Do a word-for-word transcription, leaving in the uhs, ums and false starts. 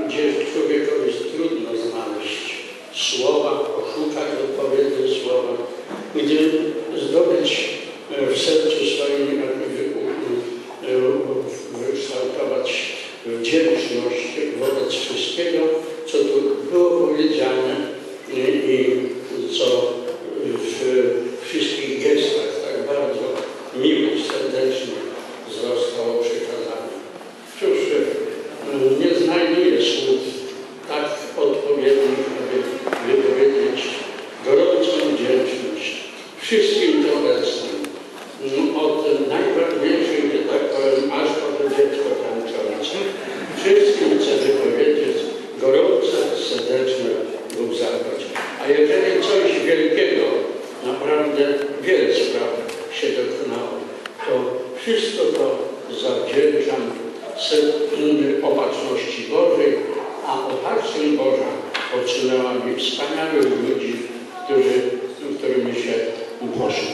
gdzie człowiekowi trudno znaleźć słowa, poszukać odpowiednie słowa, gdzie zdobyć w sercu swoim, wykształtować wdzięczność wobec wszystkiego, co tu było powiedziane i, i co w wszystkich gestach tak bardzo miło, serdecznie zostało przekazane. Cóż, nie znajduję słów tak odpowiednich, aby wypowiedzieć gorącą wdzięczność wszystkim tu obecnym. Od najważniejszych, że tak powiem, aż po to dziecko tańczące. Wszystkim chcę wypowiedzieć gorące, serdeczne Bóg zapłać. A jeżeli coś wielkiego, naprawdę wiele spraw się dokonało, to wszystko to zawdzięczam opatrzności Bożej, a opatrzność Boża otrzymała mi wspaniałych ludzi, którzy, którymi się poszło.